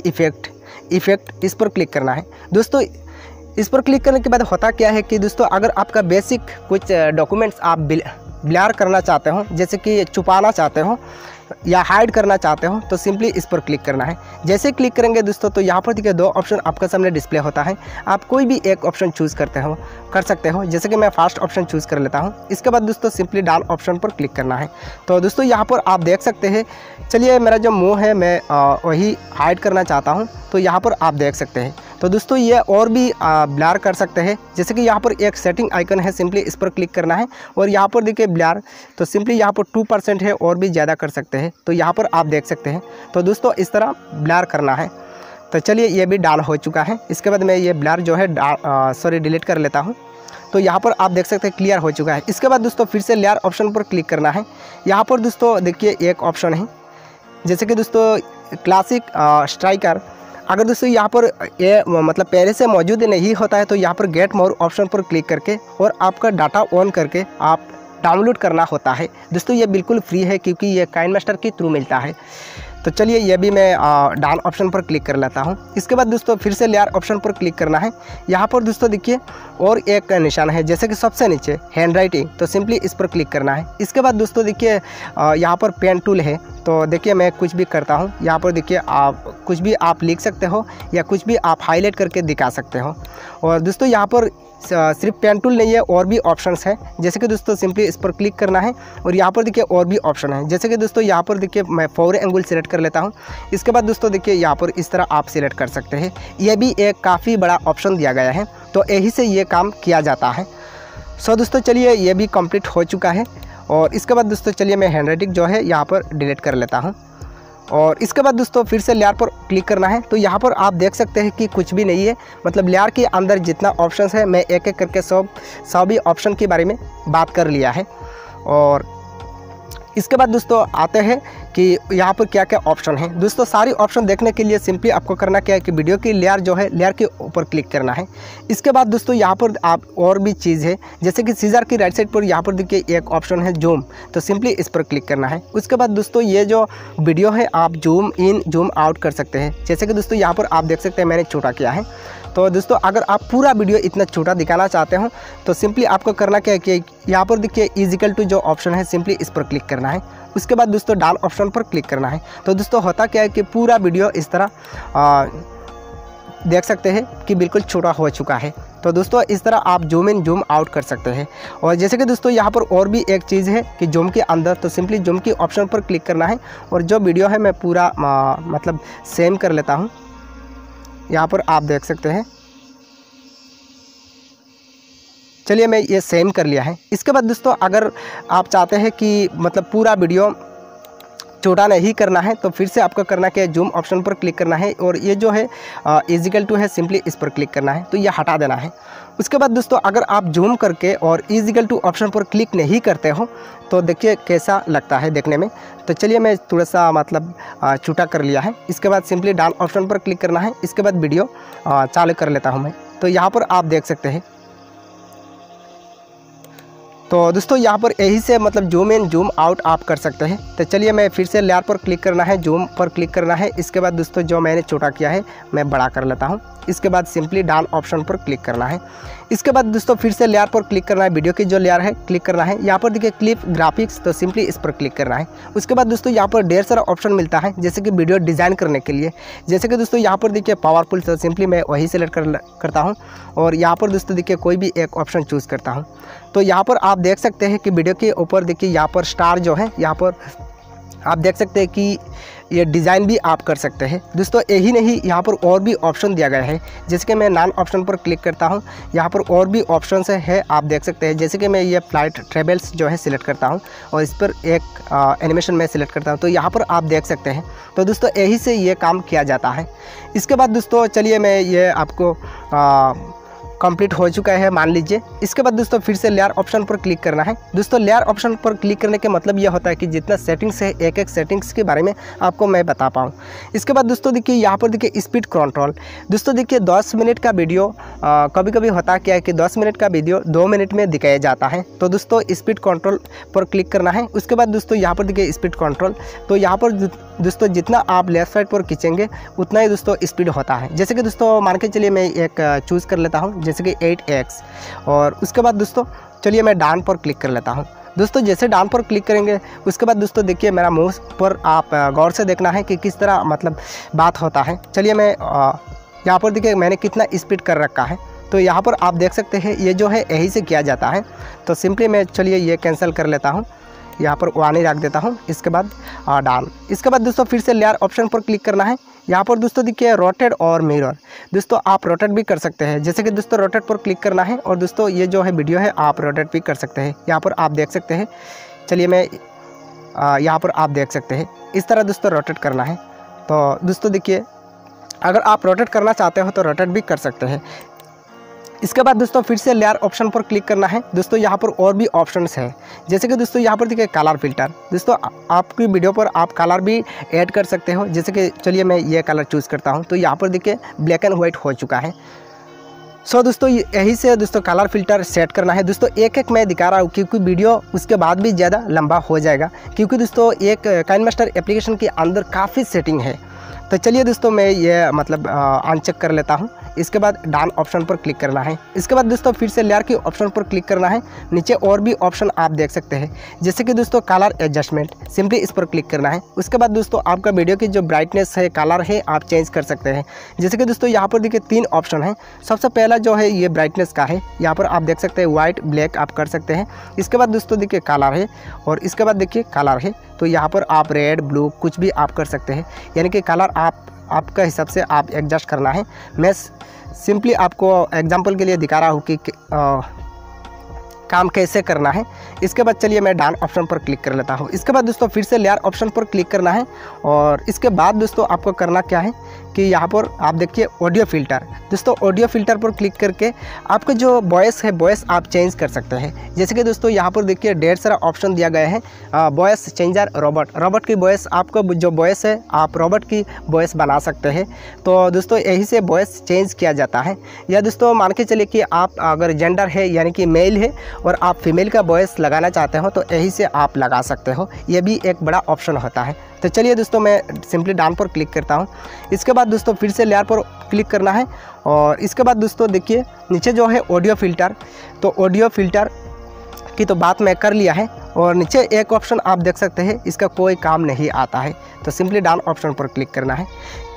इफेक्ट इस पर क्लिक करना है। दोस्तों इस पर क्लिक करने के बाद होता क्या है कि दोस्तों अगर आपका बेसिक कुछ डॉक्यूमेंट्स आप ब्लर करना चाहते हो, जैसे कि छुपाना चाहते हो या हाइड करना चाहते हो, तो सिंपली इस पर क्लिक करना है। जैसे क्लिक करेंगे दोस्तों तो यहाँ पर देखिए दो ऑप्शन आपके सामने डिस्प्ले होता है। आप कोई भी एक ऑप्शन चूज़ कर सकते हो। जैसे कि मैं फर्स्ट ऑप्शन चूज़ कर लेता हूँ। इसके बाद दोस्तों सिंपली डान ऑप्शन पर क्लिक करना है। तो दोस्तों यहाँ पर आप देख सकते हैं, चलिए मेरा जो मुँह है मैं वही हाइड करना चाहता हूँ। तो यहाँ पर आप देख सकते हैं। तो दोस्तों ये और भी ब्लर कर सकते हैं। जैसे कि यहाँ पर एक सेटिंग आइकन है, सिंपली इस पर क्लिक करना है और यहाँ पर देखिए ब्लर, तो सिंपली यहाँ पर 2% है, और भी ज़्यादा कर सकते हैं। तो यहाँ पर आप देख सकते हैं। तो दोस्तों इस तरह ब्लर करना है। तो चलिए ये भी डाल हो चुका है। इसके बाद मैं ये ब्लर जो है डिलीट कर लेता हूँ। तो यहाँ पर आप देख सकते हैं क्लियर हो चुका है। इसके बाद दोस्तों फिर से लेयर ऑप्शन पर क्लिक करना है। यहाँ पर दोस्तों देखिए एक ऑप्शन है, जैसे कि दोस्तों क्लासिक स्ट्राइकर। अगर दोस्तों यहाँ पर ये मतलब पहले से मौजूद नहीं होता है तो यहाँ पर गेट मोर ऑप्शन पर क्लिक करके और आपका डाटा ऑन करके आप डाउनलोड करना होता है। दोस्तों ये बिल्कुल फ्री है क्योंकि ये काइनमास्टर के थ्रू मिलता है। तो चलिए ये भी मैं डाउन ऑप्शन पर क्लिक कर लेता हूँ। इसके बाद दोस्तों फिर से लेयर ऑप्शन पर क्लिक करना है। यहाँ पर दोस्तों देखिए और एक निशान है, जैसे कि सबसे नीचे हैंड राइटिंग, तो सिंपली इस पर क्लिक करना है। इसके बाद दोस्तों देखिए यहाँ पर पेन टूल है। तो देखिए मैं कुछ भी करता हूँ। यहाँ पर देखिए आप कुछ भी आप लिख सकते हो या कुछ भी आप हाईलाइट करके दिखा सकते हो। और दोस्तों यहाँ पर सिर्फ पेन टूल नहीं है, और भी ऑप्शंस हैं। जैसे कि दोस्तों सिंपली इस पर क्लिक करना है और यहाँ पर देखिए और भी ऑप्शन है। जैसे कि दोस्तों यहाँ पर देखिए मैं 4 एंगल सिलेक्ट कर लेता हूँ। इसके बाद दोस्तों देखिए यहाँ पर इस तरह आप सिलेक्ट कर सकते हैं। यह भी एक काफ़ी बड़ा ऑप्शन दिया गया है, तो यही से ये काम किया जाता है। सो दोस्तों चलिए ये भी कंप्लीट हो चुका है। और इसके बाद दोस्तों चलिए मैं हैंड राइटिंग जो है यहाँ पर डिलीट कर लेता हूँ। और इसके बाद दोस्तों फिर से लेयर पर क्लिक करना है। तो यहाँ पर आप देख सकते हैं कि कुछ भी नहीं है, मतलब लेयर के अंदर जितना ऑप्शंस है मैं एक एक करके सभी ऑप्शन के बारे में बात कर लिया है। और इसके बाद दोस्तों आते हैं कि यहाँ पर क्या क्या ऑप्शन है। दोस्तों सारी ऑप्शन देखने के लिए सिंपली आपको करना क्या है कि वीडियो की लेयर जो है लेयर के ऊपर क्लिक करना है। इसके बाद दोस्तों यहाँ पर आप और भी चीज़ है, जैसे कि सीजर की राइट साइड पर यहाँ पर देखिए एक ऑप्शन है जूम, तो सिंपली इस पर क्लिक करना है। उसके बाद दोस्तों ये जो वीडियो है आप जूम इन जूम आउट कर सकते हैं। जैसे कि दोस्तों यहाँ पर आप देख सकते हैं मैंने छोटा किया है। तो दोस्तों अगर आप पूरा वीडियो इतना छोटा दिखाना चाहते हो तो सिंपली आपको करना क्या है कि यहाँ पर देखिए इजिकल टू जो ऑप्शन है सिंपली इस पर क्लिक करना है। उसके बाद दोस्तों डाउन ऑप्शन पर क्लिक करना है। तो दोस्तों होता क्या है कि पूरा वीडियो इस तरह देख सकते हैं कि बिल्कुल छोटा हो चुका है। तो दोस्तों इस तरह आप जूम इन जूम आउट कर सकते हैं। और जैसे कि दोस्तों यहाँ पर और भी एक चीज़ है कि जूम के अंदर, तो सिंपली जूम की ऑप्शन पर क्लिक करना है और जो वीडियो है मैं पूरा मतलब सेम कर लेता हूँ। यहाँ पर आप देख सकते हैं, चलिए मैं ये सेम कर लिया है। इसके बाद दोस्तों अगर आप चाहते हैं कि मतलब पूरा वीडियो छोटा नहीं करना है तो फिर से आपको करना क्या है, जूम ऑप्शन पर क्लिक करना है और ये जो है इजिकल टू है, सिंपली इस पर क्लिक करना है, तो ये हटा देना है। उसके बाद दोस्तों अगर आप जूम करके और इजिकल टू ऑप्शन पर क्लिक नहीं करते हो तो देखिए कैसा लगता है देखने में। तो चलिए मैं थोड़ा सा मतलब छोटा कर लिया है। इसके बाद सिंपली डाउन ऑप्शन पर क्लिक करना है। इसके बाद वीडियो चालू कर लेता हूँ मैं। तो यहाँ पर आप देख सकते हैं। तो दोस्तों यहाँ पर यही से मतलब जूम इन जूम आउट आप कर सकते हैं। तो चलिए मैं फिर से लेयर पर क्लिक करना है, जूम पर क्लिक करना है। इसके बाद दोस्तों जो मैंने छोटा किया है मैं बड़ा कर लेता हूँ। इसके बाद सिंपली डाउन ऑप्शन पर क्लिक करना है। इसके बाद दोस्तों फिर से लेयर पर क्लिक करना है, वीडियो की जो लेयर है क्लिक करना है। यहाँ पर देखिए क्लिप ग्राफिक्स, तो सिंपली इस पर क्लिक करना है। उसके बाद दोस्तों यहाँ पर ढेर सारा ऑप्शन मिलता है जैसे कि वीडियो डिज़ाइन करने के लिए। जैसे कि दोस्तों यहाँ पर देखिए पावरफुल, तो सिंपली मैं वही सेलेक्ट करता हूँ और यहाँ पर दोस्तों देखिए कोई भी एक ऑप्शन चूज़ करता हूँ। तो यहाँ पर आप देख सकते हैं कि वीडियो के ऊपर देखिए यहाँ पर स्टार जो है, यहाँ पर आप देख सकते हैं कि ये डिज़ाइन भी आप कर सकते हैं। दोस्तों यही नहीं, यहाँ पर और भी ऑप्शन दिया गया है। जैसे कि मैं नॉन ऑप्शन पर क्लिक करता हूँ, यहाँ पर और भी ऑप्शन है आप देख सकते हैं। जैसे कि मैं ये फ्लाइट ट्रेवल्स जो है सिलेक्ट करता हूँ और इस पर एक एनिमेशन में सिलेक्ट करता हूँ, तो यहाँ पर आप देख सकते हैं। तो दोस्तों यही से ये काम किया जाता है। इसके बाद दोस्तों चलिए मैं ये आपको कंप्लीट हो चुका है मान लीजिए। इसके बाद दोस्तों फिर से लेयर ऑप्शन पर क्लिक करना है। दोस्तों लेयर ऑप्शन पर क्लिक करने के मतलब ये होता है कि जितना सेटिंग्स है एक एक सेटिंग्स के बारे में आपको मैं बता पाऊँ। इसके बाद दोस्तों देखिए यहाँ पर देखिए स्पीड कंट्रोल। दोस्तों देखिए 10 मिनट का वीडियो कभी कभी होता क्या है कि 10 मिनट का वीडियो 2 मिनट में दिखाया जाता है। तो दोस्तों स्पीड कंट्रोल पर क्लिक करना है। उसके बाद दोस्तों यहाँ पर देखिए स्पीड कंट्रोल, तो यहाँ पर दोस्तों जितना आप लेफ्ट साइड पर खींचेंगे उतना ही दोस्तों स्पीड होता है। जैसे कि दोस्तों मान के चलिए मैं एक चूज़ कर लेता हूँ जैसे कि 8x, और उसके बाद दोस्तों चलिए मैं डाउन पर क्लिक कर लेता हूँ। दोस्तों जैसे डाउन पर क्लिक करेंगे उसके बाद दोस्तों देखिए मेरा मुंह पर आप गौर से देखना है कि किस तरह मतलब बात होता है। चलिए मैं यहाँ पर देखिए मैंने कितना स्पीड कर रखा है, तो यहाँ पर आप देख सकते हैं ये जो है यही से किया जाता है। तो सिंपली मैं चलिए ये कैंसिल कर लेता हूँ, यहाँ पर वन ही रख देता हूँ। इसके बाद डाउन। इसके बाद दोस्तों फिर से लेयर ऑप्शन पर क्लिक करना है। यहाँ पर दोस्तों देखिए रोटेट और मिरर, दोस्तों आप रोटेट भी कर सकते हैं। जैसे कि दोस्तों रोटेट पर क्लिक करना है और दोस्तों ये जो है वीडियो है आप रोटेट भी कर सकते हैं। यहाँ पर आप देख सकते हैं। चलिए मैं यहाँ पर आप देख सकते हैं इस तरह दोस्तों रोटेट करना है। तो दोस्तों देखिए अगर आप रोटेट करना चाहते हो तो रोटेट भी कर सकते हैं। इसके बाद दोस्तों फिर से लेयर ऑप्शन पर क्लिक करना है। दोस्तों यहाँ पर और भी ऑप्शंस है जैसे कि दोस्तों यहाँ पर देखिए कलर फिल्टर। दोस्तों आपकी वीडियो पर आप कलर भी ऐड कर सकते हो। जैसे कि चलिए मैं ये कलर चूज़ करता हूँ, तो यहाँ पर देखिए ब्लैक एंड वाइट हो चुका है। सो दोस्तों यही से दोस्तों कलर फिल्टर सेट करना है। दोस्तों एक एक मैं दिखा रहा हूँ क्योंकि वीडियो उसके बाद भी ज़्यादा लंबा हो जाएगा, क्योंकि दोस्तों एक काइनमास्टर एप्लीकेशन के अंदर काफ़ी सेटिंग है। तो चलिए दोस्तों मैं ये मतलब अनचेक कर लेता हूँ। इसके बाद डाउन ऑप्शन पर क्लिक करना है। इसके बाद दोस्तों फिर से लेयर के ऑप्शन पर क्लिक करना है। नीचे और भी ऑप्शन आप देख सकते हैं जैसे कि दोस्तों कलर एडजस्टमेंट, सिंपली इस पर क्लिक करना है। उसके बाद दोस्तों आपका वीडियो की जो ब्राइटनेस है, कलर है, आप चेंज कर सकते हैं। जैसे कि दोस्तों यहाँ पर देखिए 3 ऑप्शन है। सबसे पहला जो है ये ब्राइटनेस का है, यहाँ पर आप देख सकते हैं वाइट ब्लैक आप कर सकते हैं। इसके बाद दोस्तों देखिए कलर है और इसके बाद देखिए कलर है, तो यहाँ पर आप रेड ब्लू कुछ भी आप कर सकते हैं, यानी कि कलर आपका हिसाब से आप एडजस्ट करना है। मैं सिंपली आपको एग्जांपल के लिए दिखा रहा हूँ कि काम कैसे करना है। इसके बाद चलिए मैं डाउन ऑप्शन पर क्लिक कर लेता हूँ। इसके बाद दोस्तों फिर से लेयर ऑप्शन पर क्लिक करना है और इसके बाद दोस्तों आपको करना क्या है कि यहाँ पर आप देखिए ऑडियो फ़िल्टर। दोस्तों ऑडियो फ़िल्टर पर क्लिक करके आपका जो वॉइस है वॉइस आप चेंज कर सकते हैं। जैसे कि दोस्तों यहाँ पर देखिए ढेर सारा ऑप्शन दिया गया है। वॉइस चेंजर रोबोट की वॉइस, आपका जो वॉइस है आप रोबोट की वॉइस बना सकते हैं। तो दोस्तों यही से वॉइस चेंज किया जाता है। या दोस्तों मान के चलिए कि आप अगर जेंडर है यानी कि मेल है और आप फीमेल का वॉइस लगाना चाहते हो तो यही से आप लगा सकते हो। ये भी एक बड़ा ऑप्शन होता है। तो चलिए दोस्तों मैं सिंपली डाउन पर क्लिक करता हूँ। इसके बाद दोस्तों फिर से लेयर पर क्लिक करना है और इसके बाद दोस्तों देखिए नीचे जो है ऑडियो फ़िल्टर, तो ऑडियो फ़िल्टर की तो बात मैं कर लिया है और नीचे एक ऑप्शन आप देख सकते हैं इसका कोई काम नहीं आता है, तो सिंपली डाउन ऑप्शन पर क्लिक करना है।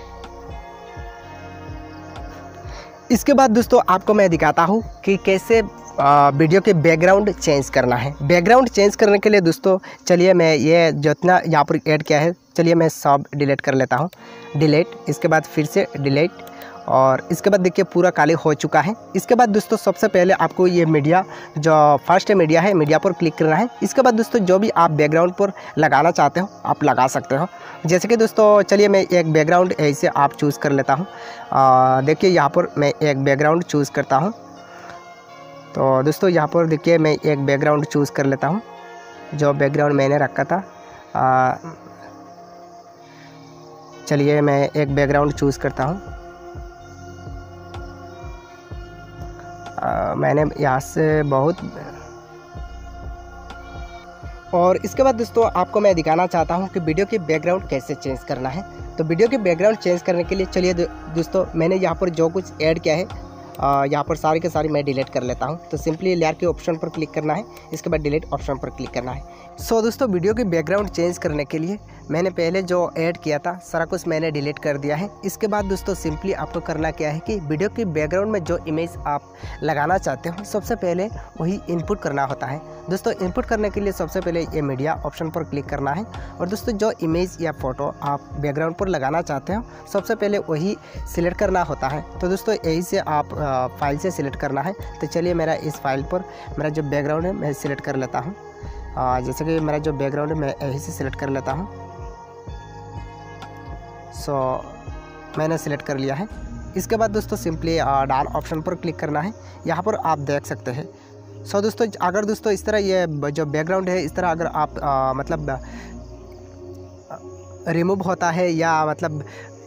इसके बाद दोस्तों आपको मैं दिखाता हूँ कि कैसे वीडियो के बैकग्राउंड चेंज करना है। बैकग्राउंड चेंज करने के लिए दोस्तों चलिए मैं ये जितना यहाँ पर ऐड किया है चलिए मैं सब डिलीट कर लेता हूँ। डिलीट, इसके बाद फिर से डिलीट और इसके बाद देखिए पूरा काले हो चुका है। इसके बाद दोस्तों सबसे पहले आपको ये मीडिया जो फर्स्ट मीडिया है, मीडिया पर क्लिक करना है। इसके बाद दोस्तों जो भी आप बैकग्राउंड पर लगाना चाहते हो आप लगा सकते हो। जैसे कि दोस्तों चलिए मैं एक बैकग्राउंड ऐसे आप चूज़ कर लेता हूँ। देखिए यहाँ पर मैं एक बैकग्राउंड चूज़ करता हूँ। तो दोस्तों यहाँ पर देखिए मैं एक बैकग्राउंड चूज़ कर लेता हूँ, जो बैकग्राउंड मैंने रखा था। चलिए मैं एक बैकग्राउंड चूज़ करता हूँ। मैंने यहाँ से बहुत, और इसके बाद दोस्तों आपको मैं दिखाना चाहता हूँ कि वीडियो की बैकग्राउंड कैसे चेंज करना है। तो वीडियो की बैकग्राउंड चेंज करने के लिए चलिए दोस्तों मैंने यहाँ पर जो कुछ ऐड किया है यहाँ पर सारी के सारी मैं डिलीट कर लेता हूँ। तो सिंपली लेयर के ऑप्शन पर क्लिक करना है, इसके बाद डिलीट ऑप्शन पर क्लिक करना है। सो दोस्तों वीडियो की बैकग्राउंड चेंज करने के लिए मैंने पहले जो ऐड किया था सारा कुछ मैंने डिलीट कर दिया है। इसके बाद दोस्तों सिंपली आपको करना क्या है कि वीडियो की बैकग्राउंड में जो इमेज आप लगाना चाहते हो सबसे पहले वही इनपुट करना होता है। दोस्तों इनपुट करने के लिए सबसे पहले ये मीडिया ऑप्शन पर क्लिक करना है और दोस्तों जो इमेज या फ़ोटो आप बैकग्राउंड पर लगाना चाहते हो सबसे पहले वही सिलेक्ट करना होता है। तो दोस्तों यही से आप फाइल से सिलेक्ट करना है। तो चलिए मेरा इस फाइल पर मेरा जो बैकग्राउंड है मैं सिलेक्ट कर लेता हूँ। जैसे कि मेरा जो बैकग्राउंड है मैं यही से सिलेक्ट कर लेता हूँ। सो मैंने सिलेक्ट कर लिया है। इसके बाद दोस्तों सिंपली डान ऑप्शन पर क्लिक करना है। यहाँ पर आप देख सकते हैं। सो दोस्तों अगर दोस्तों इस तरह ये जो बैकग्राउंड है इस तरह अगर आप मतलब रिमूव होता है या मतलब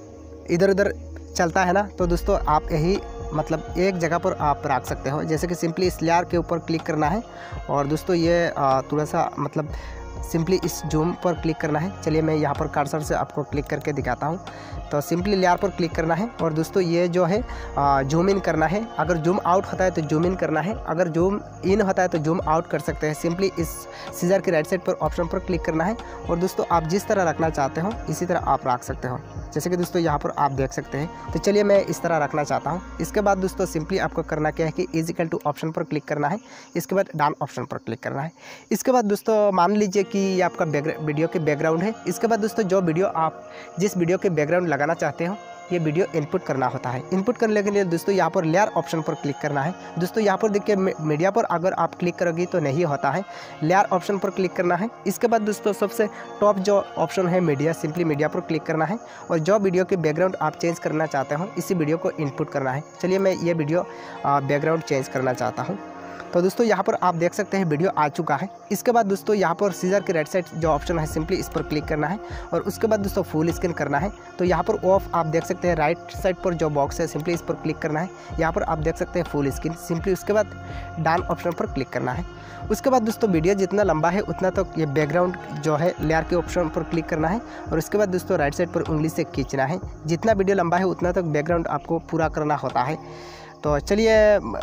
इधर उधर चलता है ना, तो दोस्तों आप यही मतलब एक जगह पर आप रख सकते हो। जैसे कि सिंपली इस लेयर के ऊपर क्लिक करना है और दोस्तों ये थोड़ा सा मतलब सिंपली इस जूम पर क्लिक करना है। चलिए मैं यहाँ पर कर्सर से आपको क्लिक करके दिखाता हूँ। तो सिंपली लेयर पर क्लिक करना है और दोस्तों ये जो है जूम इन करना है। अगर जूम आउट होता है तो जूम इन करना है, अगर जूम इन होता है तो जूम आउट कर सकते हैं। सिंपली इस सीजर के राइट साइड पर ऑप्शन पर क्लिक करना है और दोस्तों आप जिस तरह रखना चाहते हो इसी तरह आप रख सकते हो। जैसे कि दोस्तों यहाँ पर आप देख सकते हैं। तो चलिए मैं इस तरह रखना चाहता हूँ। इसके बाद दोस्तों सिंपली आपको करना क्या है कि इज इक्वल टू ऑप्शन पर क्लिक करना है। इसके बाद डान ऑप्शन पर क्लिक करना है। इसके बाद दोस्तों मान लीजिए कि ये आपका वीडियो के बैकग्राउंड है। इसके बाद दोस्तों जो वीडियो आप जिस वीडियो के बैकग्राउंड लगाना चाहते हो ये वीडियो इनपुट करना होता है। इनपुट करने के लिए दोस्तों यहाँ पर लेयर ऑप्शन पर क्लिक करना है। दोस्तों यहाँ पर देखिए मीडिया पर अगर आप क्लिक करोगे तो नहीं होता है, लेयर ऑप्शन पर क्लिक करना है। इसके बाद दोस्तों सबसे टॉप जो ऑप्शन है मीडिया, सिंपली मीडिया पर क्लिक करना है और जो वीडियो के बैकग्राउंड आप चेंज करना चाहते हो इसी वीडियो को इनपुट करना है। चलिए मैं ये वीडियो बैकग्राउंड चेंज करना चाहता हूँ। तो दोस्तों यहाँ पर आप देख सकते हैं वीडियो आ चुका है। इसके बाद दोस्तों यहाँ पर सीजर के राइट साइड जो ऑप्शन है सिंपली इस पर क्लिक करना है और उसके बाद दोस्तों फुल स्क्रीन करना है। तो यहाँ पर ऑफ आप देख सकते हैं राइट साइड पर जो बॉक्स है सिंपली इस पर क्लिक करना है। यहाँ पर आप देख सकते हैं फुल स्क्रीन, सिंपली उसके बाद डान ऑप्शन पर क्लिक करना है। उसके बाद दोस्तों वीडियो जितना लंबा है उतना तो ये बैकग्राउंड जो है लेयर के ऑप्शन पर क्लिक करना है और उसके बाद दोस्तों राइट साइड पर उंगली से खींचना है। जितना वीडियो लंबा है उतना तक बैकग्राउंड आपको पूरा करना होता है। तो चलिए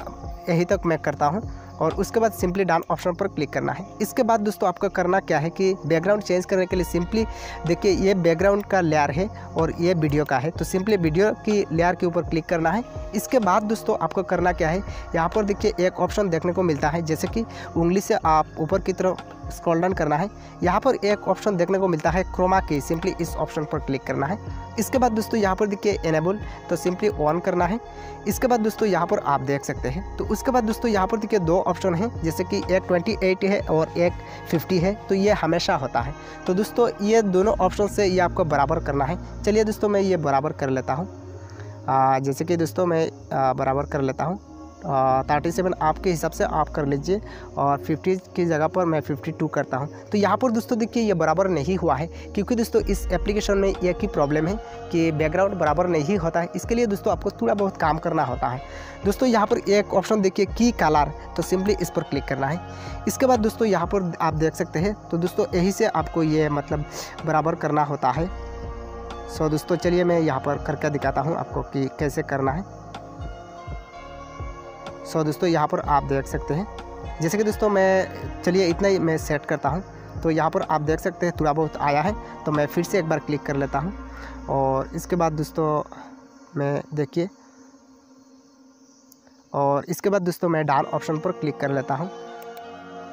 यही तक मैं करता हूँ और उसके बाद सिंपली डान ऑप्शन पर क्लिक करना है। इसके बाद दोस्तों आपको करना क्या है कि बैकग्राउंड चेंज करने के लिए सिंपली देखिए ये बैकग्राउंड का लेयर है और ये वीडियो का है। तो सिंपली वीडियो की लेयर के ऊपर क्लिक करना है। इसके बाद दोस्तों आपको करना क्या है, यहाँ पर देखिए एक ऑप्शन देखने को मिलता है, जैसे कि उंगली से आप ऊपर की तरफ स्क्रॉल डाउन करना है। यहाँ पर एक ऑप्शन देखने को मिलता है क्रोमा की, सिंपली इस ऑप्शन पर क्लिक करना है। इसके बाद दोस्तों यहाँ पर देखिए इनेबल, तो सिंपली ऑन करना है। इसके बाद दोस्तों यहाँ पर आप देख सकते हैं। तो उसके बाद दोस्तों यहाँ पर देखिए दो ऑप्शन हैं, जैसे कि एक 28 है और एक 50 है। तो ये हमेशा होता है। तो दोस्तों ये दोनों ऑप्शन से ये आपको बराबर करना है। चलिए दोस्तों मैं ये बराबर कर लेता हूँ। जैसे कि दोस्तों मैं बराबर कर लेता हूँ 37 आपके हिसाब से आप कर लीजिए और 50 की जगह पर मैं 52 करता हूं। तो यहाँ पर दोस्तों देखिए ये बराबर नहीं हुआ है, क्योंकि दोस्तों इस एप्लीकेशन में एक ही प्रॉब्लम है कि बैकग्राउंड बराबर नहीं होता है। इसके लिए दोस्तों आपको थोड़ा बहुत काम करना होता है। दोस्तों यहाँ पर एक ऑप्शन देखिए की कलर, तो सिंपली इस पर क्लिक करना है। इसके बाद दोस्तों यहाँ पर आप देख सकते हैं। तो दोस्तों यही से आपको ये मतलब बराबर करना होता है। सो दोस्तों चलिए मैं यहाँ पर करके दिखाता हूँ आपको कि कैसे करना है। सो दोस्तों यहाँ पर आप देख सकते हैं, जैसे कि दोस्तों मैं चलिए इतना ही मैं सेट करता हूँ। तो यहाँ पर आप देख सकते हैं थोड़ा बहुत आया है। तो मैं फिर से एक बार क्लिक कर लेता हूँ और इसके बाद दोस्तों मैं देखिए, और इसके बाद दोस्तों मैं डान ऑप्शन पर क्लिक कर लेता हूँ।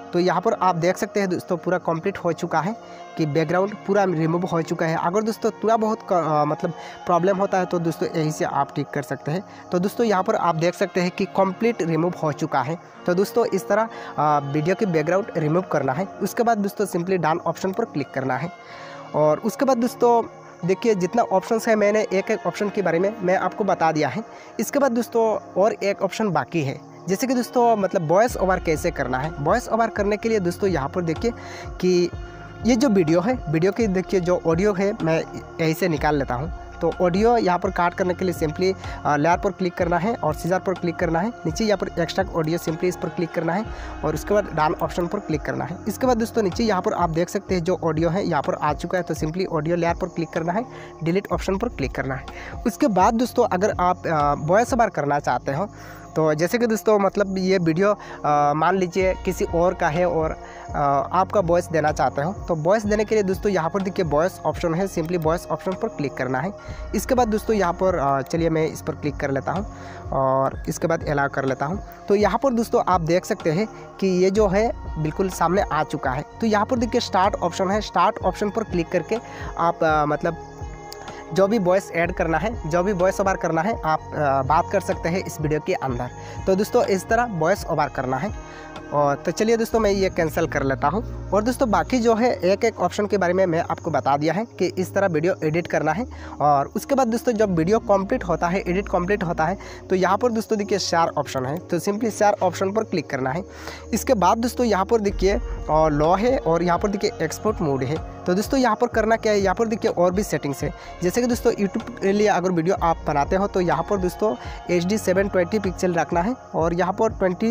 तो यहाँ पर आप देख सकते हैं दोस्तों पूरा कंप्लीट हो चुका है कि बैकग्राउंड पूरा रिमूव हो चुका है। अगर दोस्तों थोड़ा बहुत मतलब प्रॉब्लम होता है तो दोस्तों यहीं से आप ठीक कर सकते हैं। तो दोस्तों यहाँ पर आप देख सकते हैं कि कंप्लीट रिमूव हो चुका है। तो दोस्तों इस तरह वीडियो की बैकग्राउंड रिमूव करना है। उसके बाद दोस्तों सिंपली डन ऑप्शन पर क्लिक करना है और उसके बाद दोस्तों देखिए जितना ऑप्शंस है मैंने एक एक ऑप्शन के बारे में मैं आपको बता दिया है। इसके बाद दोस्तों और एक ऑप्शन बाकी है, जैसे कि दोस्तों मतलब वॉइस ओवर कैसे करना है। वॉइस ओवर करने के लिए दोस्तों यहाँ पर देखिए कि ये जो वीडियो है, वीडियो की देखिए जो ऑडियो है मैं यहीं से निकाल लेता हूँ। तो ऑडियो यहाँ पर काट करने के लिए सिंपली लेयर पर क्लिक करना है और सीजर पर क्लिक करना है। नीचे यहाँ पर एक्सट्रैक्ट ऑडियो सिंपली इस पर क्लिक करना है और उसके बाद डन ऑप्शन पर क्लिक करना है। इसके बाद दोस्तों नीचे यहाँ पर आप देख सकते हैं जो ऑडियो है यहाँ पर आ चुका है। तो सिंपली ऑडियो लेयर पर क्लिक करना है, डिलीट ऑप्शन पर क्लिक करना है। उसके बाद दोस्तों अगर आप वॉइस ओवर करना चाहते हो तो जैसे कि दोस्तों मतलब ये वीडियो मान लीजिए किसी और का है और आपका वॉइस देना चाहते हो, तो वॉइस देने के लिए दोस्तों यहाँ पर देखिए वॉइस ऑप्शन है, सिंपली वॉइस ऑप्शन पर क्लिक करना है। इसके बाद दोस्तों यहाँ पर चलिए मैं इस पर क्लिक कर लेता हूँ और इसके बाद अलाउ कर लेता हूँ। तो यहाँ पर दोस्तों आप देख सकते हैं कि ये जो है बिल्कुल सामने आ चुका है। तो यहाँ पर देखिए स्टार्ट ऑप्शन है, स्टार्ट ऑप्शन पर क्लिक करके आप मतलब जो भी वॉइस ऐड करना है, जो भी वॉइस ओवर करना है आप बात कर सकते हैं इस वीडियो के अंदर। तो दोस्तों इस तरह वॉइस ओवर करना है। और तो चलिए दोस्तों मैं ये कैंसिल कर लेता हूँ। और दोस्तों बाकी जो है एक एक ऑप्शन के बारे में मैं आपको बता दिया है कि इस तरह वीडियो एडिट करना है। और उसके बाद दोस्तों जब वीडियो कंप्लीट होता है, एडिट कंप्लीट होता है, तो यहाँ पर दोस्तों देखिए शेयर ऑप्शन है। तो सिंपली शेयर ऑप्शन पर क्लिक करना है। इसके बाद दोस्तों यहाँ पर देखिए लॉ है और यहाँ पर देखिए एक्सपोर्ट मोड है। तो दोस्तों यहाँ पर करना क्या है, यहाँ पर देखिए और भी सेटिंग्स है। जैसे कि दोस्तों यूट्यूब के लिए अगर वीडियो आप बनाते हो तो यहाँ पर दोस्तों HD 720 पिक्सल रखना है और यहाँ पर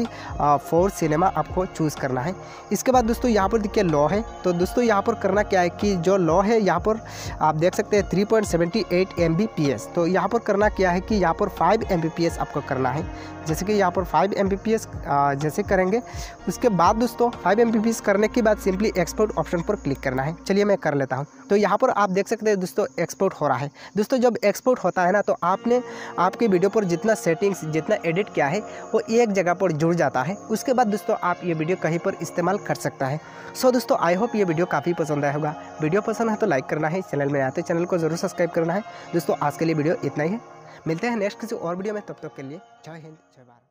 24 सिनेमा आपको चूज़ करना है। इसके बाद दोस्तों यहाँ पर देखिए लॉ है। तो दोस्तों यहाँ पर करना क्या है कि जो लॉ है यहाँ पर आप देख सकते हैं 3.78 Mbps। तो यहाँ पर करना क्या है कि यहाँ पर 5 Mbps आपको करना है। जैसे कि यहाँ पर 5 Mbps जैसे करेंगे, उसके बाद दोस्तों 5 Mbps करने के बाद सिंपली एक्सपोर्ट ऑप्शन पर क्लिक करना है। चलिए मैं कर लेता हूँ। तो यहाँ पर आप देख सकते हैं दोस्तों एक्सपोर्ट हो रहा है। दोस्तों जब एक्सपोर्ट होता है ना तो आपने आपके वीडियो पर जितना सेटिंग्स जितना एडिट किया है वो एक जगह पर जुड़ जाता है। उसके बाद दोस्तों आप ये वीडियो कहीं पर इस्तेमाल कर सकता है। सो दोस्तों आई होप ये वीडियो काफ़ी पसंद आया होगा। वीडियो पसंद है तो लाइक करना है, चैनल में आते चैनल को जरूर सब्सक्राइब करना है। दोस्तों आज के लिए वीडियो इतना ही है, मिलते हैं नेक्स्ट किसी और वीडियो में। तब तक के लिए जय हिंद जय भारत।